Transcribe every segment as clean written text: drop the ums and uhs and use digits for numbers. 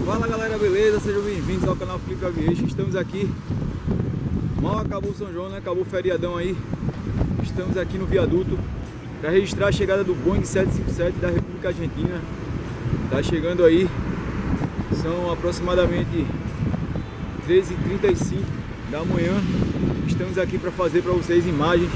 Fala galera, beleza? Sejam bem-vindos ao canal Flip Aviation. Estamos aqui, mal acabou o São João, né? Acabou o feriadão aí. Estamos aqui no viaduto para registrar a chegada do Boeing 757 da República Argentina. Tá chegando aí, são aproximadamente 13h35 da manhã. Estamos aqui para fazer para vocês imagens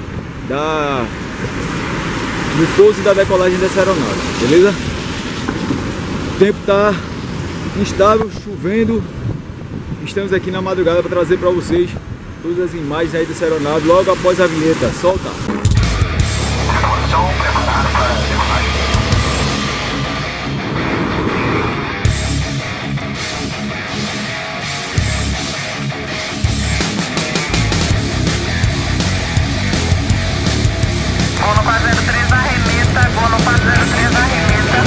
do pouso e da decolagem dessa aeronave, beleza? O tempo tá instável, chovendo. Estamos aqui na madrugada para trazer para vocês todas as imagens aí dessa aeronave logo após a vinheta. Solta! Golo 403 arremessa, Golo 403 arremessa.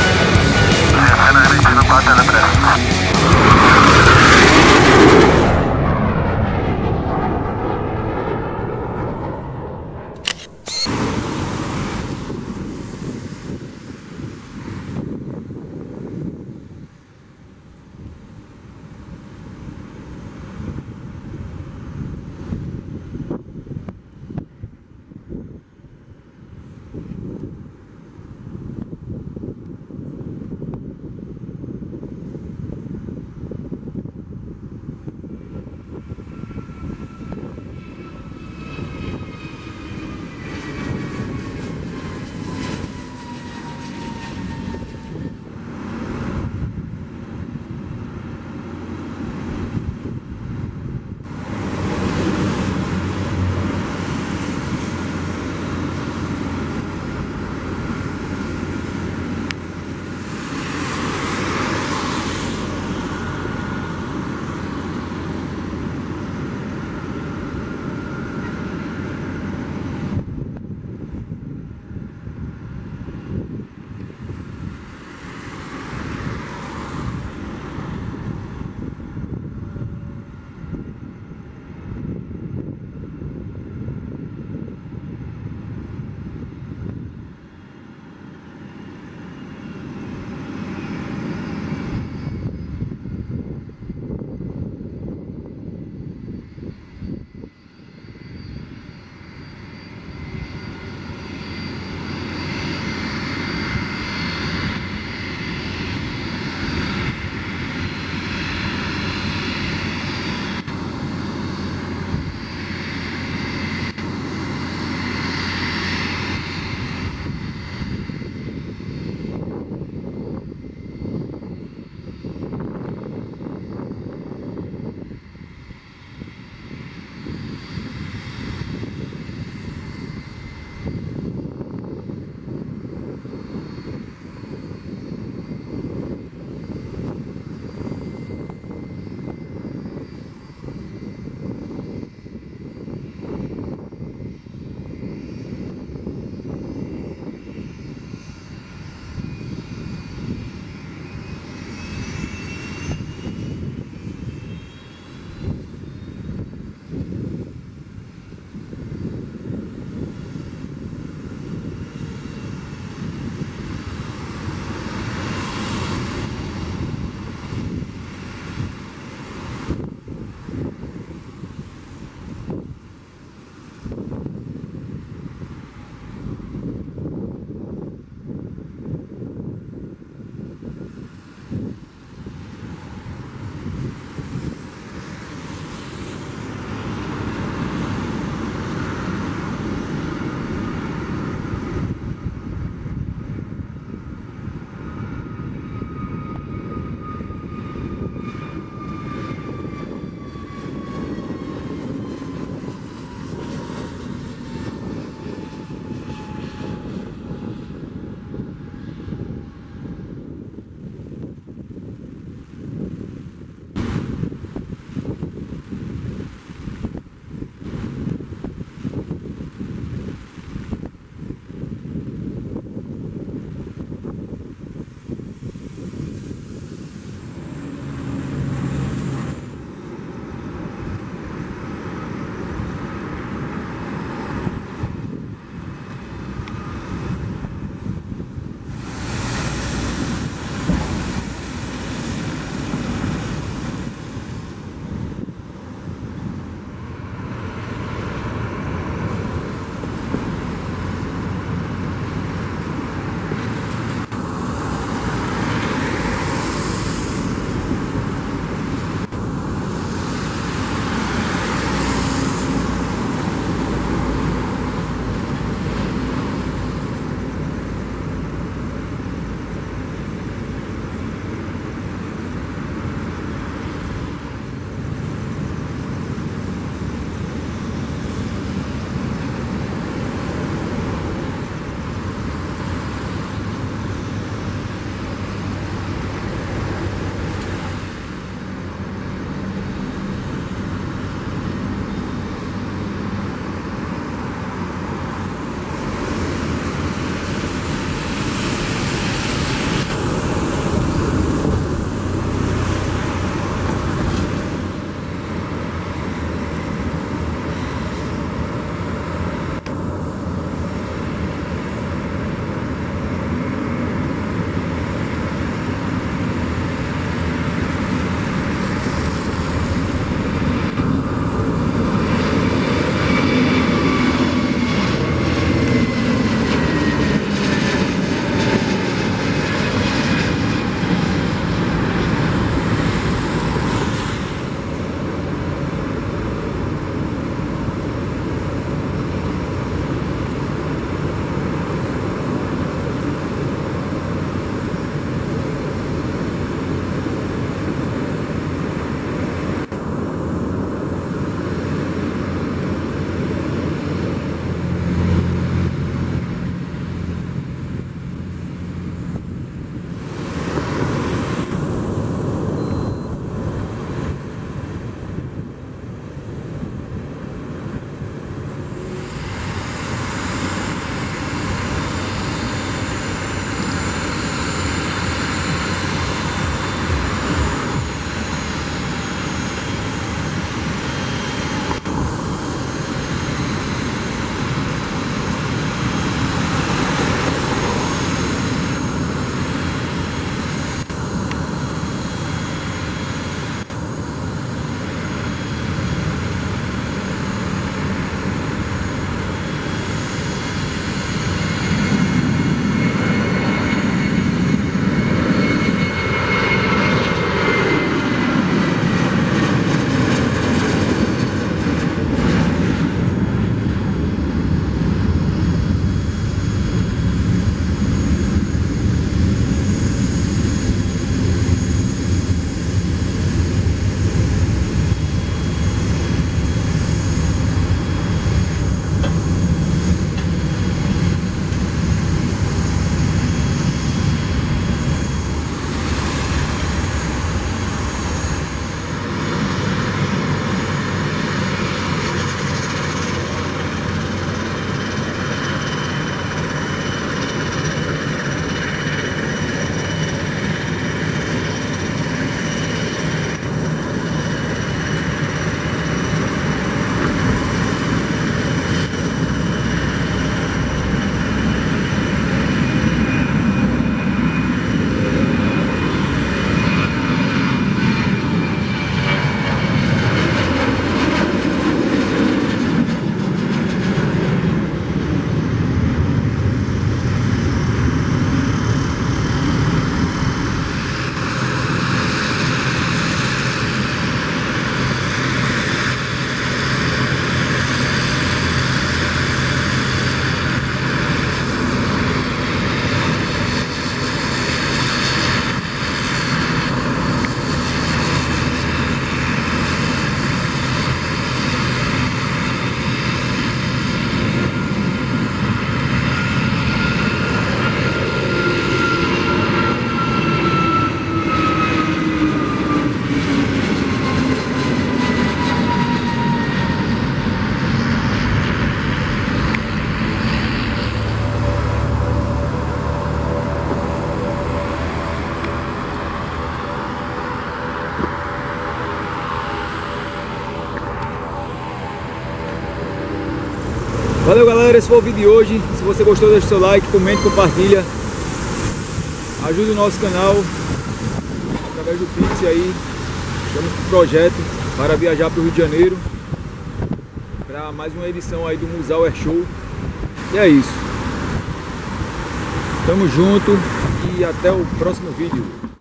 Valeu, galera, esse foi o vídeo de hoje. Se você gostou, deixa o seu like, comente, compartilha. Ajude o nosso canal através do Pix aí. Estamos com um projeto para viajar para o Rio de Janeiro para mais uma edição aí do Musal Air Show. E é isso. Tamo junto e até o próximo vídeo.